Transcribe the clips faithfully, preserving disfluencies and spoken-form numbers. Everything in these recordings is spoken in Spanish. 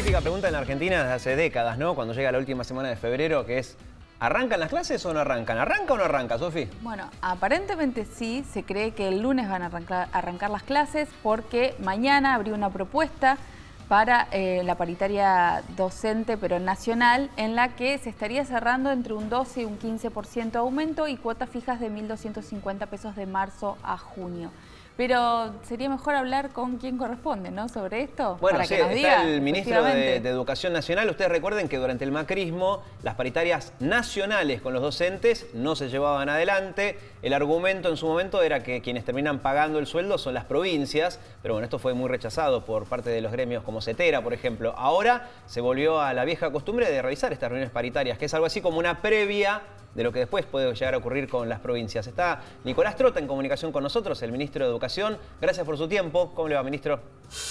típica pregunta en la Argentina desde hace décadas, ¿no? Cuando llega la última semana de febrero, que es, ¿arrancan las clases o no arrancan? ¿Arranca o no arranca, Sofi? Bueno, aparentemente sí, se cree que el lunes van a arrancar, arrancar las clases porque mañana habría una propuesta para eh, la paritaria docente, pero nacional, en la que se estaría cerrando entre un doce y un quince por ciento de aumento y cuotas fijas de mil doscientos cincuenta pesos de marzo a junio. Pero sería mejor hablar con quien corresponde, ¿no? Sobre esto. Bueno, para sí, que nos está diga, el ministro de, de Educación Nacional. Ustedes recuerden que durante el macrismo las paritarias nacionales con los docentes no se llevaban adelante. El argumento en su momento era que quienes terminan pagando el sueldo son las provincias, pero bueno, esto fue muy rechazado por parte de los gremios como CETERA, por ejemplo. Ahora se volvió a la vieja costumbre de realizar estas reuniones paritarias, que es algo así como una previa de lo que después puede llegar a ocurrir con las provincias. Está Nicolás Trota en comunicación con nosotros, el ministro de Educación. Gracias por su tiempo. ¿Cómo le va, ministro?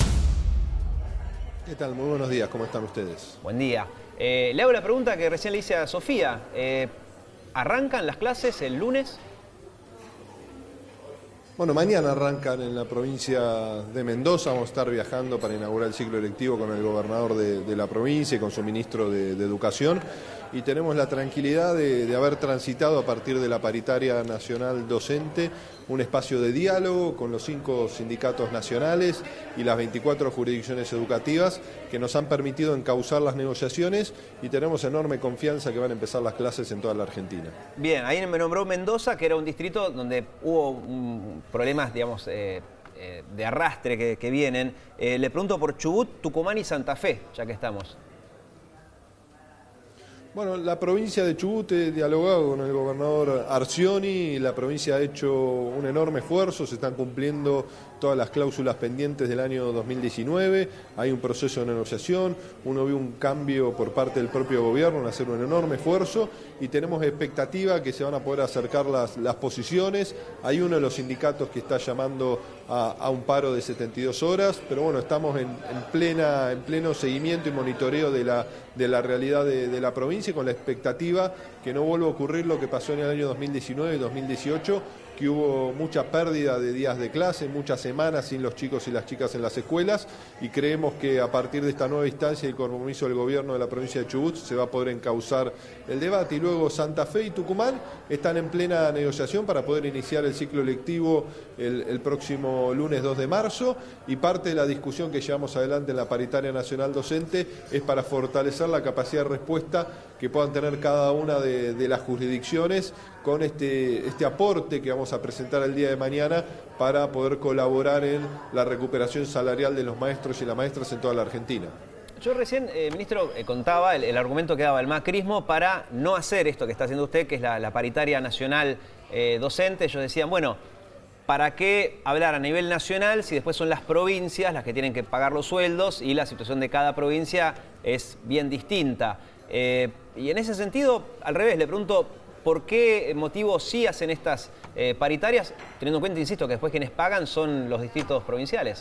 ¿Qué tal? Muy buenos días. ¿Cómo están ustedes? Buen día. Eh, le hago la pregunta que recién le hice a Sofía. Eh, ¿Arrancan las clases el lunes? Bueno, mañana arrancan en la provincia de Mendoza. Vamos a estar viajando para inaugurar el ciclo electivo con el gobernador de, de la provincia y con su ministro de, de Educación. Y tenemos la tranquilidad de, de haber transitado a partir de la paritaria nacional docente un espacio de diálogo con los cinco sindicatos nacionales y las veinticuatro jurisdicciones educativas que nos han permitido encauzar las negociaciones y tenemos enorme confianza que van a empezar las clases en toda la Argentina. Bien, ahí me nombró Mendoza, que era un distrito donde hubo um, problemas, digamos, eh, eh, de arrastre que, que vienen. Eh, le pregunto por Chubut, Tucumán y Santa Fe, ya que estamos. Bueno, la provincia de Chubut ha dialogado con el gobernador Arcioni, la provincia ha hecho un enorme esfuerzo, se están cumpliendo todas las cláusulas pendientes del año dos mil diecinueve, hay un proceso de negociación, uno vio un cambio por parte del propio gobierno en hacer un enorme esfuerzo y tenemos expectativa que se van a poder acercar las, las posiciones. Hay uno de los sindicatos que está llamando a, a un paro de setenta y dos horas, pero bueno, estamos en, en, plena, en pleno seguimiento y monitoreo de la, de la realidad de, de la provincia, con la expectativa que no vuelva a ocurrir lo que pasó en el año dos mil diecinueve y dos mil dieciocho, que hubo mucha pérdida de días de clase, muchas semanas sin los chicos y las chicas en las escuelas, y creemos que a partir de esta nueva instancia y el compromiso del gobierno de la provincia de Chubut se va a poder encauzar el debate. Y luego Santa Fe y Tucumán están en plena negociación para poder iniciar el ciclo electivo el, el próximo lunes dos de marzo, y parte de la discusión que llevamos adelante en la paritaria nacional docente es para fortalecer la capacidad de respuesta que puedan tener cada una de, de las jurisdicciones con este, este aporte que vamos a presentar el día de mañana para poder colaborar en la recuperación salarial de los maestros y las maestras en toda la Argentina. Yo recién, eh, ministro, eh, contaba el, el argumento que daba el macrismo para no hacer esto que está haciendo usted, que es la, la paritaria nacional eh, docente. Ellos decían, bueno, ¿para qué hablar a nivel nacional si después son las provincias las que tienen que pagar los sueldos y la situación de cada provincia es bien distinta? Eh, y en ese sentido, al revés, le pregunto, ¿por qué motivo sí hacen estas eh, paritarias, teniendo en cuenta, insisto, que después quienes pagan son los distritos provinciales?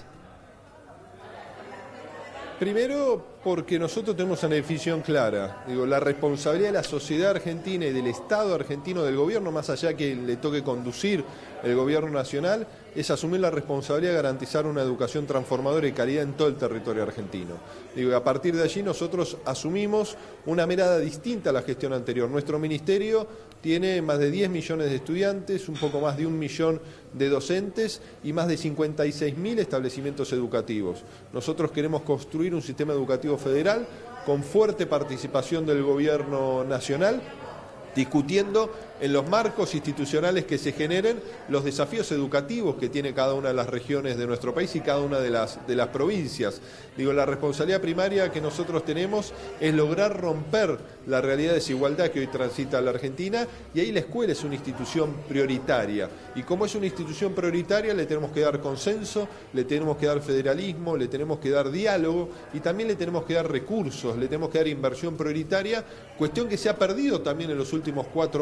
Primero, porque nosotros tenemos una definición clara. Digo, la responsabilidad de la sociedad argentina y del Estado argentino, del gobierno, más allá que le toque conducir el gobierno nacional, es asumir la responsabilidad de garantizar una educación transformadora y calidad en todo el territorio argentino. Digo, a partir de allí nosotros asumimos una mirada distinta a la gestión anterior. Nuestro ministerio tiene más de diez millones de estudiantes, un poco más de un millón de docentes y más de cincuenta y seis mil establecimientos educativos. Nosotros queremos construir un sistema educativo federal con fuerte participación del gobierno nacional, discutiendo en los marcos institucionales que se generen los desafíos educativos que tiene cada una de las regiones de nuestro país y cada una de las, de las provincias. Digo, la responsabilidad primaria que nosotros tenemos es lograr romper la realidad de desigualdad que hoy transita la Argentina, y ahí la escuela es una institución prioritaria. Y como es una institución prioritaria, le tenemos que dar consenso, le tenemos que dar federalismo, le tenemos que dar diálogo y también le tenemos que dar recursos, le tenemos que dar inversión prioritaria, cuestión que se ha perdido también en los últimos cuatro años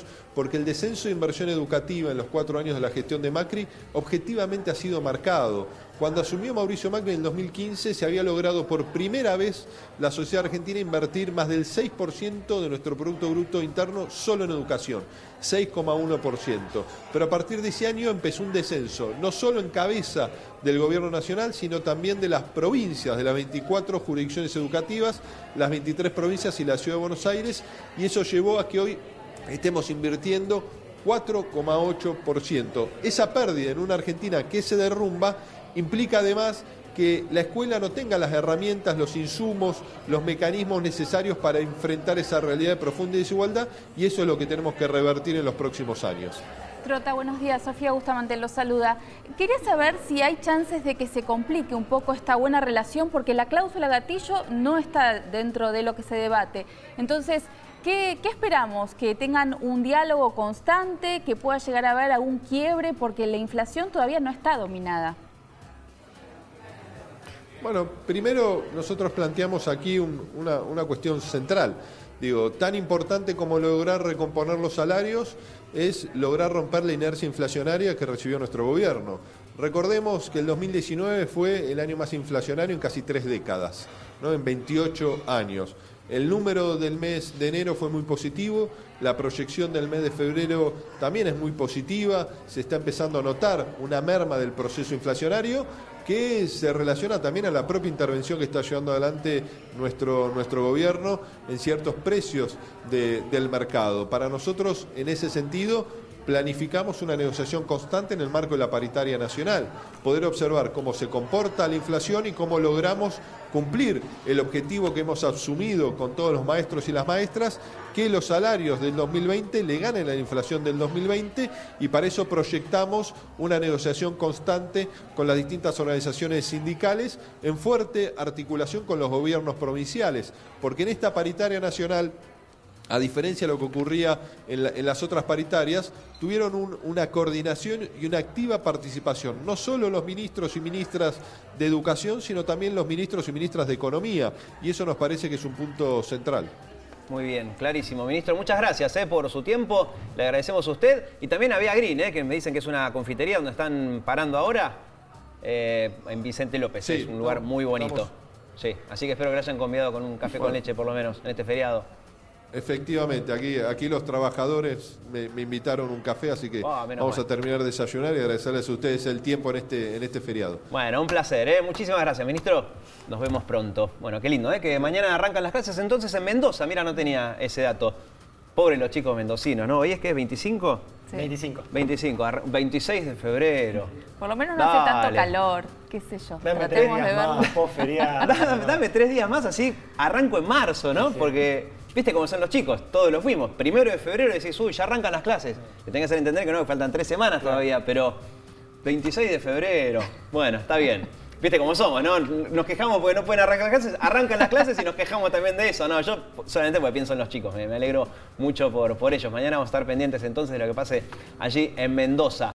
años, porque el descenso de inversión educativa en los cuatro años de la gestión de Macri objetivamente ha sido marcado. Cuando asumió Mauricio Macri en el dos mil quince se había logrado por primera vez la sociedad argentina invertir más del seis por ciento de nuestro Producto Bruto Interno solo en educación, seis coma uno por ciento. Pero a partir de ese año empezó un descenso, no solo en cabeza del gobierno nacional, sino también de las provincias, de las veinticuatro jurisdicciones educativas, las veintitrés provincias y la Ciudad de Buenos Aires, y eso llevó a que hoy estemos invirtiendo cuatro coma ocho por ciento. Esa pérdida en una Argentina que se derrumba implica además que la escuela no tenga las herramientas, los insumos, los mecanismos necesarios para enfrentar esa realidad de profunda desigualdad, y eso es lo que tenemos que revertir en los próximos años. Trota, buenos días. Sofía Bustamante los saluda. Quería saber si hay chances de que se complique un poco esta buena relación, porque la cláusula gatillo no está dentro de lo que se debate. Entonces, ¿qué, qué esperamos? ¿Que tengan un diálogo constante, que pueda llegar a haber algún quiebre? Porque la inflación todavía no está dominada. Bueno, primero nosotros planteamos aquí un, una, una cuestión central. Digo, tan importante como lograr recomponer los salarios es lograr romper la inercia inflacionaria que recibió nuestro gobierno. Recordemos que el dos mil diecinueve fue el año más inflacionario en casi tres décadas, ¿no? En veintiocho años. El número del mes de enero fue muy positivo, la proyección del mes de febrero también es muy positiva, se está empezando a notar una merma del proceso inflacionario que se relaciona también a la propia intervención que está llevando adelante nuestro, nuestro gobierno en ciertos precios de, del mercado. Para nosotros, en ese sentido, planificamos una negociación constante en el marco de la paritaria nacional, poder observar cómo se comporta la inflación y cómo logramos cumplir el objetivo que hemos asumido con todos los maestros y las maestras, que los salarios del dos mil veinte le ganen a la inflación del dos mil veinte, y para eso proyectamos una negociación constante con las distintas organizaciones sindicales en fuerte articulación con los gobiernos provinciales, porque en esta paritaria nacional, a diferencia de lo que ocurría en, la, en las otras paritarias, tuvieron un, una coordinación y una activa participación, no solo los ministros y ministras de Educación, sino también los ministros y ministras de Economía, y eso nos parece que es un punto central. Muy bien, clarísimo. Ministro, muchas gracias eh, por su tiempo, le agradecemos a usted, y también a Vía Green, eh, que me dicen que es una confitería donde están parando ahora, eh, en Vicente López, sí, es un lugar no, muy bonito. Vamos. Sí, así que espero que le hayan convidado con un café bueno. con leche por lo menos en este feriado. Efectivamente, aquí, aquí los trabajadores me, me invitaron un café, así que oh, vamos mal. a terminar de desayunar y agradecerles a ustedes el tiempo en este, en este feriado. Bueno, un placer, ¿eh? Muchísimas gracias, ministro. Nos vemos pronto. Bueno, qué lindo, ¿eh? Que mañana arrancan las clases entonces en Mendoza. Mira, no tenía ese dato. Pobres los chicos mendocinos, ¿no? ¿Hoy es que es veinticinco? Sí. veinticinco. veinticinco, veintiséis de febrero. Por lo menos no Dale. hace tanto calor, qué sé yo. Dame tres días más, dame, dame tres días más, así arranco en marzo, ¿no? Sí. Porque... ¿Viste cómo son los chicos? Todos los fuimos. Primero de febrero decís, uy, ya arrancan las clases. Le tenés que hacer entender que no, que faltan tres semanas todavía, pero veintiséis de febrero. Bueno, está bien. ¿Viste cómo somos, no? Nos quejamos porque no pueden arrancar las clases, arrancan las clases y nos quejamos también de eso. No, yo solamente porque pienso en los chicos, me, me alegro mucho por, por ellos. Mañana vamos a estar pendientes entonces de lo que pase allí en Mendoza.